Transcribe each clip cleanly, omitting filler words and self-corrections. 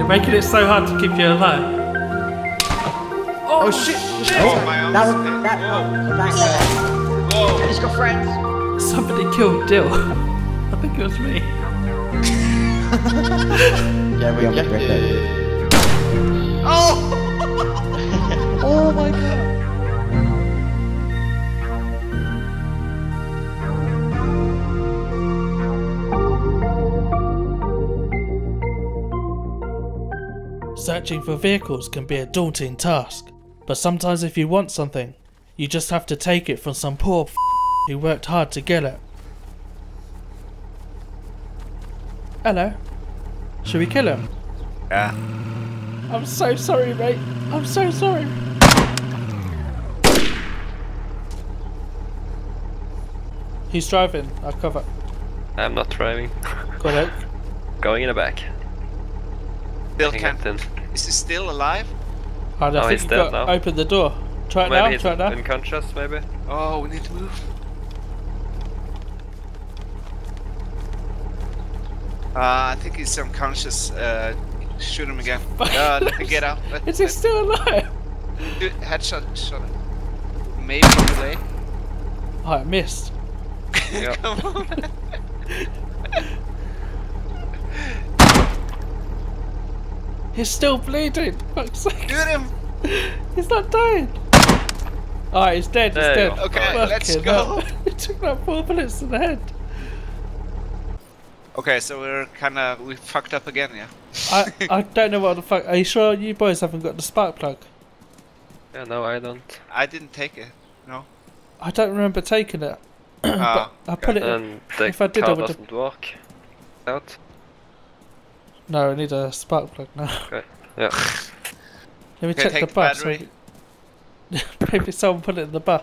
Making it so hard to keep you alive. Oh shit! Oh, my arms. Whoa! He's got friends. Somebody killed Dill. I think it was me. Yeah, we get it. Oh! Oh my god! Searching for vehicles can be a daunting task, but sometimes if you want something, you just have to take it from some poor who worked hard to get it. Hello. Should we kill him? Yeah. I'm so sorry, mate. I'm so sorry. He's driving. I'll cover. I'm not driving. Got it. Going in the back. Still can't. Is he still alive? I think he's you've dead got now. open the door. Try it Maybe now. he's Try it now. unconscious, maybe. Oh, we need to move. I think he's unconscious. Shoot him again. Get out. Is he still alive? Headshot. Shot him. Maybe too late. Oh, I missed. Yeah. Come on. He's still bleeding. Fuck's sake. Shoot him. He's not dying. Alright, he's dead. He's There you dead. go. Okay, Fucking let's go. hell. He took like 4 bullets to the head. Okay, so we fucked up again, yeah? I don't know what the fuck. Are you sure you boys haven't got the spark plug? Yeah, no, I don't. I didn't take it. No. I don't remember taking it. But I put it in. And the If I did, I car would have. doesn't work. Out. No, I need a spark plug now. Okay. Yeah. Let me Okay, check take the bus. battery. Maybe someone put it in the bus.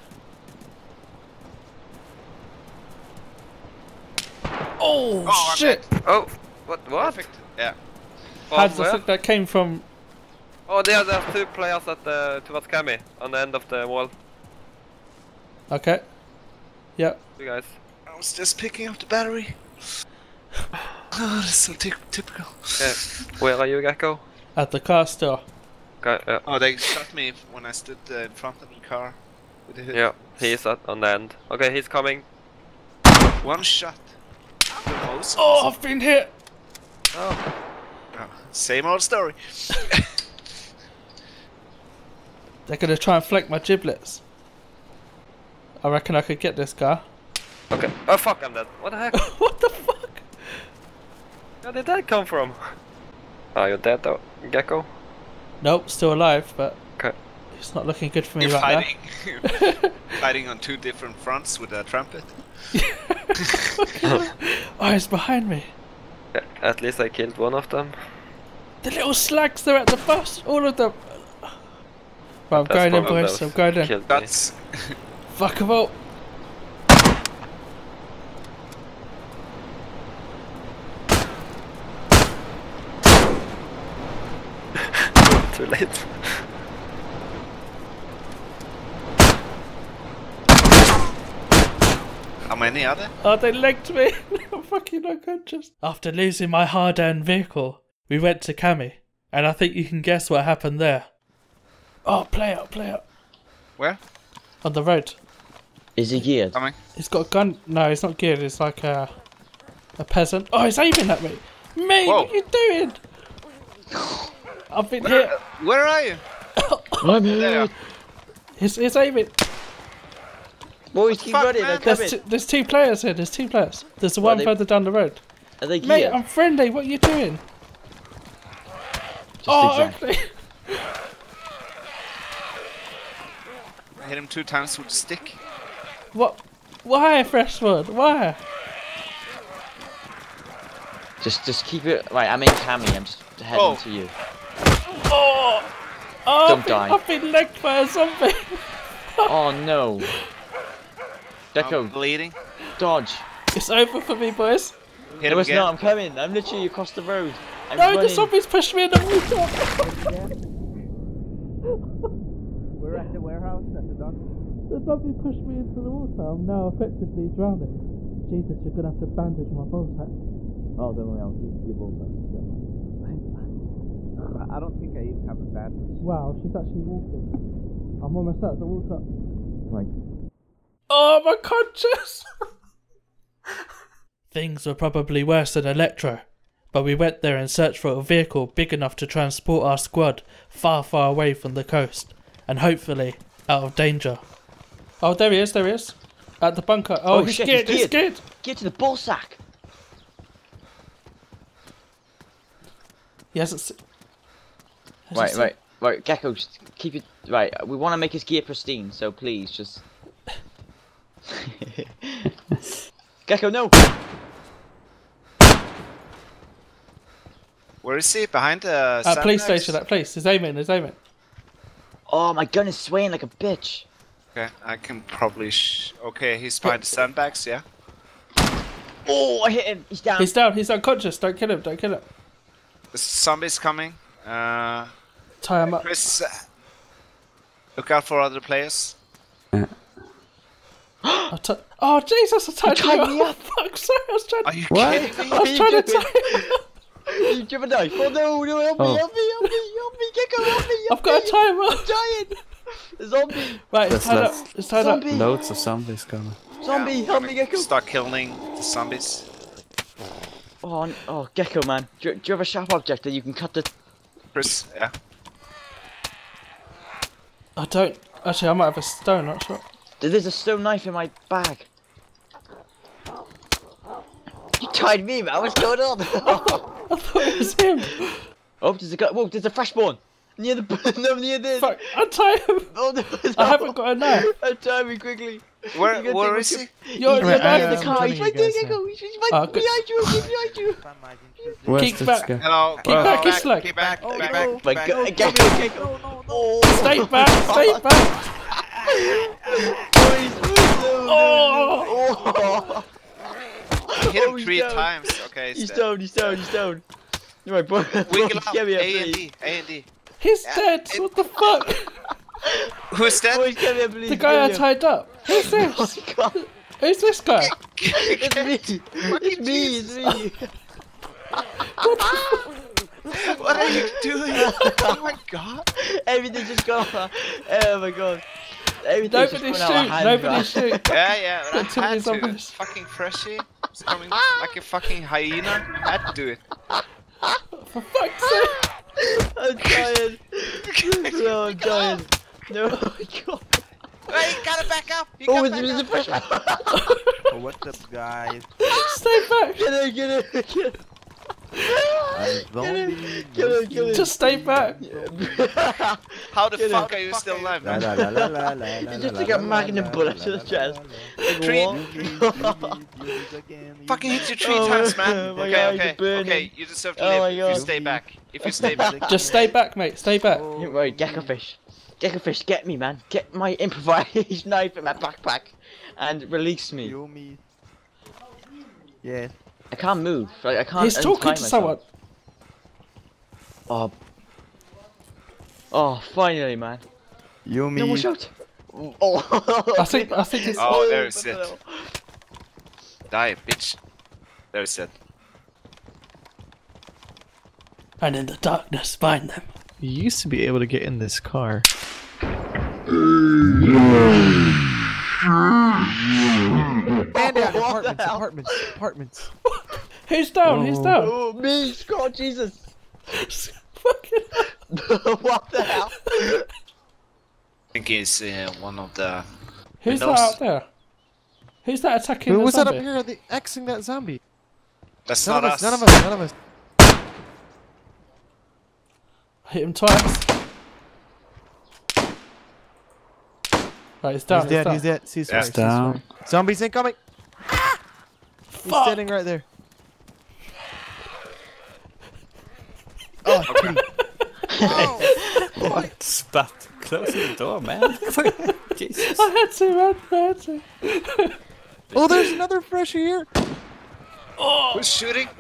Oh, Oh, I'm shit! dead. Oh, what? Perfect. Yeah. How does where? it think that came from? Oh, there's 2 players at towards Cami on the end of the wall. Okay. Yep. You guys. I was just picking up the battery. Oh, that's so typical. Yeah. Where are you, Gecko? At the car store. Okay. Yeah. Oh, they shot me when I stood in front of the car. With the hood. Yeah. He's on the end. Okay, he's coming. One shot. Almost. Oh, I've been hit! Oh. Oh, same old story. They're gonna try and flank my giblets. I reckon I could get this guy. Okay. Oh fuck! I'm dead. What the heck? What the fuck? Where did that come from? Are you dead though, Gecko? Nope, still alive, but Okay. it's not looking good for me You're right fighting. Fighting on 2 different fronts with a trumpet. now. Oh, it's behind me. Yeah, at least I killed one of them. The little slags, they're at the bus. All of them. Right, I'm That's going in, one of boys. those I'm going in. killed me. That's. Fuck them all. Too late. How many are there? Oh, they legged me. I'm fucking unconscious. After losing my hard-earned vehicle, we went to Cami, and I think you can guess what happened there. Oh, play out. Where? On the road. Is he geared? Coming. He's got a gun. No, he's not geared. He's like a peasant. Oh, he's aiming at me. Mate, Whoa. what are you doing? I've been hit. Where are you? I'm There. here. He's aiming. Boys, keep fuck, running. man? They're coming. There's 2 players here. There's 2 players. There's the What, one they- further down the road. Are they Mate, geared? I'm friendly. What are you doing? Just Oh, exactly. okay. I hit him 2 times with a stick. What? Why, Freshwood? Why? Just keep it. Right, I'm in Cami. I'm just heading Oh. to you. Oh! Don't die. I've been legged by a zombie. Oh no. Deco, I'm bleeding. dodge. It's over for me, boys. Hit No, him it's again. not. I'm coming. I'm literally across the road. I'm No, running. the zombies pushed me in the water. We're at the warehouse at the dock. The zombie pushed me into the water. I'm now effectively drowning. Jesus, you're gonna have to bandage my ballsack. Oh, don't worry. I'll keep your balls out. Thanks, man. I don't think I even have a bad. Wow, she's actually walking. I'm almost at the water. Right. Oh, my conscience! Things were probably worse than Electro, but we went there in search for a vehicle big enough to transport our squad far, far away from the coast, and hopefully out of danger. Oh, there he is, at the bunker. Oh, he's shit, geared, he's he's geared! Get to the ball sack. He hasn't Right, Gecko, just keep it. Right, we want to make his gear pristine, so please just. Gecko, no! Where is he? Behind the At police sandbags? station, at police. He's aiming. Oh, my gun is swaying like a bitch. Okay, I can probably. Okay, he's behind the sandbags. Yeah. Oh, I hit him. He's down. He's down, he's unconscious. Don't kill him. The zombies coming. Tie him up. Chris, look out for other players. Oh, Jesus, I tied me you up. Fuck, sorry, I was trying to... Are you What? kidding me? I was trying to tie him up. You give a knife. Oh no, help me, help me, Gecko, help me. I've got to tie him up. I'm dying. Zombie. Right, it's tied up. It's tied up. Zombie. Loads of zombies coming. Zombie, Yeah, help me, Gecko. Start killing the zombies. Oh, Gecko, man. Do you have a sharp object that you can cut the... Chris, yeah. I don't... Actually, I might have a stone, not sure. There's a stone knife in my bag. You tied me, man. What's going on? I thought it was him. Oh, there's a guy. Whoa, there's a fresh spawn. Near the... no, near this. Fuck, untie him. Oh, no. I haven't got a knife. Untie me quickly. Where is he? You're He's back in the car. He's right there, guys Gecko. He's Oh, right good. behind you. He's behind you. Where's Keep this back. guy? Hello. Keep back, it's like- Keep back. Oh, back. no. My back. God, Gecko. Oh. Stay back, stay back. Oh. Hit him Oh, he's 3 down. times. Okay, He's down. Right, boy. Wiggle up. Get me up, A and please. D. A and D. He's dead. What the fuck? Who's that? Boys, get me up, please. The guy I Get me up. tied up. Who's Oh this? my God. Who's this guy? It's me. It's me. What are you doing? Oh my god. Everything just gone. Oh my God. Everything's Nobody just gone out of shoot. hand, Nobody man. shoot. Yeah, but I Too had many to. zombies. Fucking freshie. It's coming like a fucking hyena. I had to do it. For fuck's sake. I'm tired. No, I'm tired. No, oh my God. Hey, you gotta back up. You Oh, gotta back there's a up. fresh one. What's up, guys? Stay back. Get it. Zombie. Kill it. Just stay back. How the Get fuck it. are you still alive, La man? la la la la la You la just la took la a magnum la bullet la to the la chest. la la. Three- What? Fucking hit you 3 Oh, times, man. my God, you're Okay. burning. You deserve to Oh live my if you God. stay back. If you stay back. Just stay back, mate. Stay back. Right, Gekofish. Gekofish, get me, man. Get my improvised knife in my backpack and release me. Yumi. Yes. I can't move. Like, I can't. He's talking untie to myself. someone. Oh, finally, man. Yumi. No more shot. Oh. I think it's... Oh, there's it. Die, bitch. There's it. And in the darkness, find them. You used to be able to get in this car. Man down. What the hell? Apartments. Who's down? Who's down? Oh, me, Scott, Jesus. Fucking What the hell? I think it's one of the. Who's that Windows. out there? Who's that attacking Who the was that zombie? up here? The Xing that zombie. That's None not of us. us. None of us. I hit him twice. Right, he's down. He's dead. down. He's dead. Ceasefire. Yeah. Ceasefire. Down. Zombies incoming. He's Fuck. standing right there. Oh, kitty. What? Spat. Closing the door, man. Jesus. I had to, man. I had to. Oh, there's another freshie here. Who's shooting?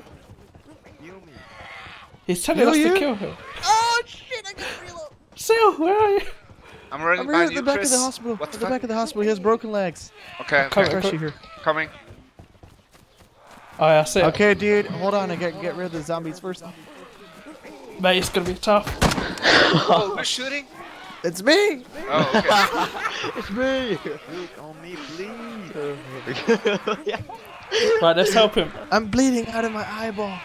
He's telling Kill us you? to kill him. Oh, shit, I got reload. Sil, where are you? I'm running I'm here behind at you, the back Chris. of the hospital. What At the the fuck? back of the hospital. He has broken legs. Okay, Come okay. on. Freshie here. Coming. Oh, yeah, I see it. Okay, dude. Hold on. I get rid of the zombies first. Mate, it's gonna be tough. Oh, who's shooting? It's me. Oh, okay. It's me. Look on me, bleed. Yeah. Right, let's help him. I'm bleeding out of my eyeball.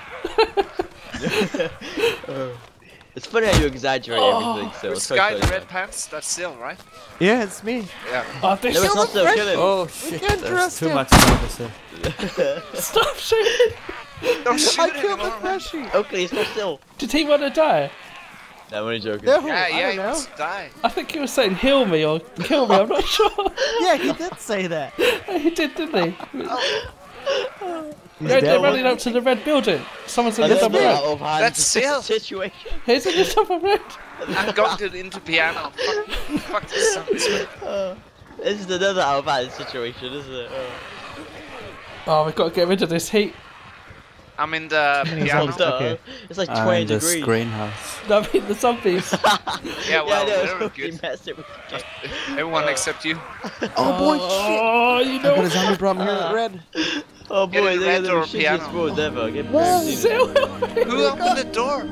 It's funny how you exaggerate everything. So Who's it's the quite guy in the funny. red pants? That's Sil, right? Yeah, it's me. Yeah. Oh, this No, it's not so. Kill him. Oh shit, can't there's trust too him. much privacy. Stop shooting! Don't shoot I killed the anymore, man. freshie. Oakley, stop still. Did he want to die? No, I'm only joking. No, Yeah, I yeah, don't he know. wants to die. I think he was saying heal me or kill me, I'm not sure. Yeah, he did say that. He did, didn't he? He's They're dead. running up to the red building. Someone's in the That's double out red. of hand That's Sil. situation. He's in the double red. I'm going into piano. Fuck this song. This is another out of hand situation, isn't it? Oh, we've got to get rid of this heat. I'm in the many piano. zombies? Okay. It's like I'm 20 in the degrees. greenhouse. I mean, the zombies. Yeah, well, yeah, they're no, good. messed it with Everyone except you. Oh boy, shit. Oh, you I got a know. zombie problem here at red. Oh Get boy, in they're red the or shittiest piano. roads ever. Get Still. Who opened the door?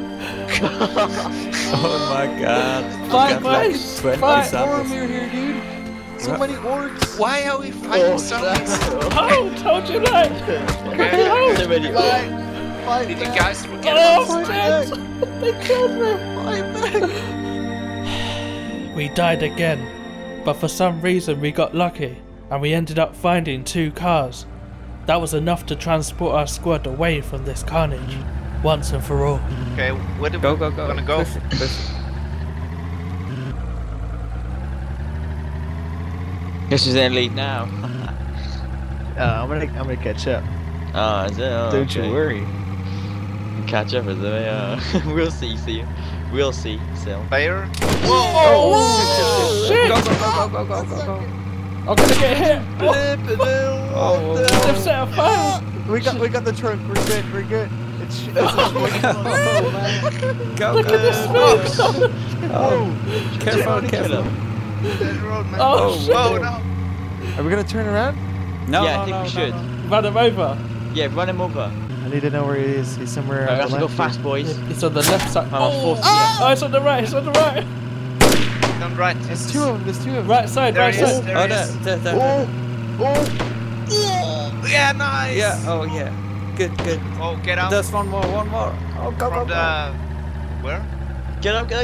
Oh my god. Fight, Got like guys. 20 Fight. zombies. Ormir here, dude. So many orcs. Why are we fighting zombies? Oh, told you that. Okay. So many orcs. Fight Did you back. guys forget Oh, about shit. They killed me. Fight back. We died again, but for some reason we got lucky and we ended up finding 2 cars. That was enough to transport our squad away from this carnage, once and for all. Okay, where do Go, we go, go. wanna go? Push it, push it. Guess who's in the lead now? I'm gonna catch up. Oh, is it? Oh, Don't okay. you worry. Catch up, is it? Yeah. We'll see, We'll see, Sil. Player? Oh, shit! Go, go, go, go, go, go, go. I'm gonna get hit! Oh, They've set a fire! We got the trunk. We're good. We're good. It's Go, Look at this go. move! Oh, careful, careful. Dead road, man. Oh, shit! Oh, no. Are we gonna turn around? No, Yeah, I no, think no, we should. no, no. Run him over. Yeah, run him over. I need to know where he is. He's somewhere. I on have the to go left fast, boys. It's on the left side. I'm on full speed. Oh, it's on the right, it's on the right! Turn right. There's two of them. There's two of them. Right side, There right he is. side. There Oh, he is. there. Yeah, nice. Yeah, oh yeah. Good, good. Oh, get out. There's one more. Oh, go, go, From go. the... Where? Get out.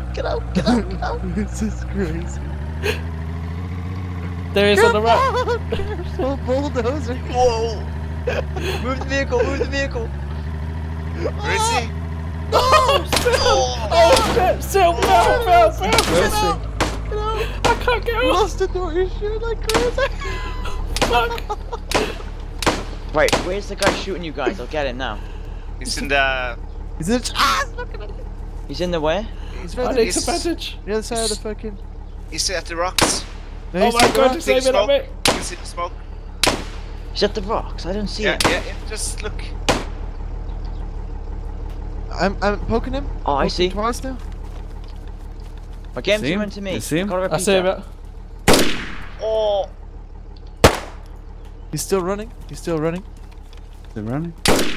This is crazy. There he is on the right. Oh, bulldozer. Whoa! Move the vehicle. Where is he? Oh, shit! Still, fell! Where is he? I can't get out! Lost the door. You're shooting like crazy. Fuck! Right, where's the guy shooting you guys? I'll get him now. He's in the... Is it? He's in the where? He's I right need there. to bandage. The other side of the fucking. He's at the rocks. No, Oh he's my still god, around. he's saving up me! You can see the smoke. He's at the rocks. I don't see Yeah, him. yeah, just look. I'm poking him. Oh, I Poking see. Twice now. My game's See him? coming to me. You see him? Gotta I repeat see him. that. Oh. He's still running. Is he running?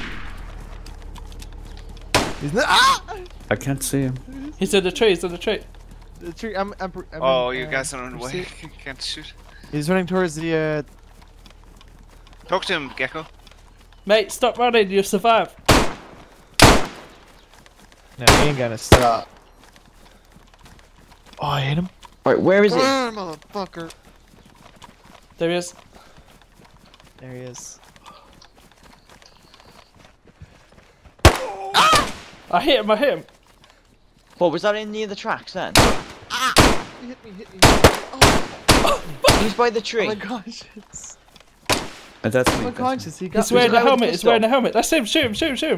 He's not. Ah! I can't see him. He's in the tree, he's in the tree. The tree. I'm Oh, you guys are on the way. see- You can't shoot. He's running towards the. Talk to him, Gecko. Mate, stop running, you'll survive. No, he ain't gonna stop. Oh, I hit him. Right, where is it? Motherfucker. There he is. There he is. I hit him. What, was that in near the tracks then? He hit me. Oh, He's by the tree. I'm unconscious. That's I'm me. unconscious. He got He's me. wearing guy a with helmet, the he's wearing a pistol. helmet. That's him, shoot him.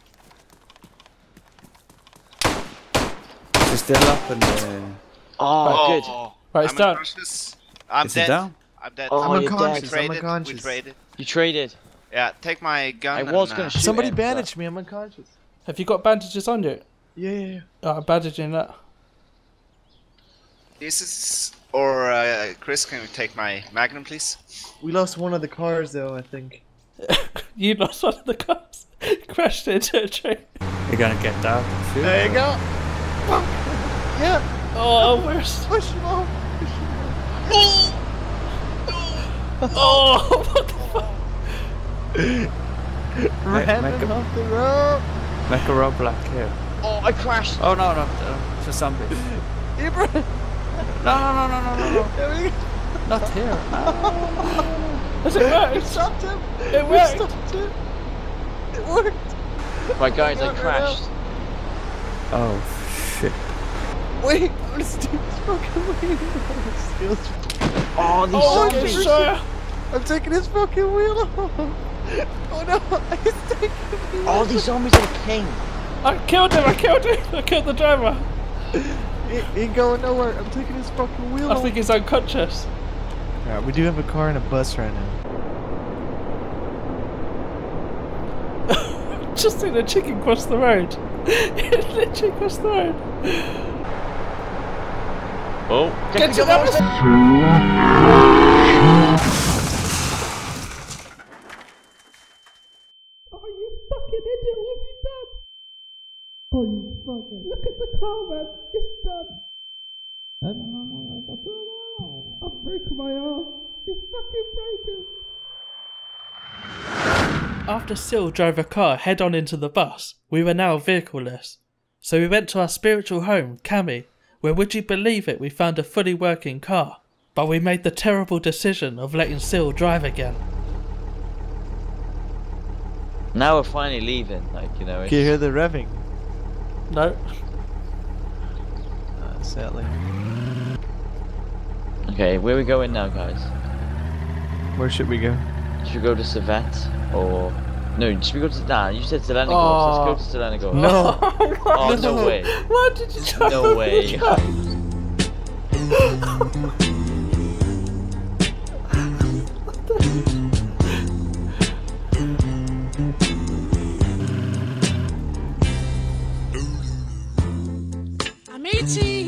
He's still up and Oh, good. Right, it's I'm down. unconscious. I'm is he dead. down? I'm dead. Oh, I'm you're unconscious. dead. I'm We unconscious. traded. You traded. Yeah, take my gun. I and, was gonna shoot Somebody him, bandaged me. I'm unconscious. Have you got bandages on you? Yeah. Oh, I'm bandaging that. This is... Or, Chris, can you take my Magnum, please? We lost one of the cars though. I think. You lost one of the cars. Crashed into a tree. You're gonna get that. Shoot. There you go. Yeah. Oh, where's... Push him off. Oh, what the fuck? Ram make him a- off the road. Make a roadblock here. Oh, I crashed. Oh no, no, it's a zombie. Ibrahim. No, no, no, no, no, no, no. There we go. Not here. Does it We work? stopped him. It We worked. stopped him. It worked. Right, guys, I Right now. crashed. Oh shit. Wait, I'm gonna steal his fucking wheel. Oh, these Oh, zombies. sure. I'm taking his fucking wheel off. Oh no, he's taking me. Oh, these zombies are king. I killed him, I killed the driver. He ain't going nowhere. I'm taking his fucking wheel I off. think he's unconscious. Alright, we do have a car and a bus right now. Just seen a chicken cross the road. It literally crossed the road. Oh, Get to that. Oh, you fucking idiot, what have you done? Oh, you fucker. Look at the car, man. It's done. I've broken my arm. It's fucking broken. After Sil drove a car head on into the bus, we were now vehicleless. So we went to our spiritual home, Cami, where would you believe it, we found a fully working car. But we made the terrible decision of letting Sil drive again. now we're finally leaving. Like, you know, Can you it's... hear the revving? No. Sadly. Okay, where are we going now, guys? Where should we go? Should we go to Savette or... No, should we go to... Nah, you said Selenagos. Let's go to Selenagos. No. Oh, no way. Why did you try No way. I'm 18.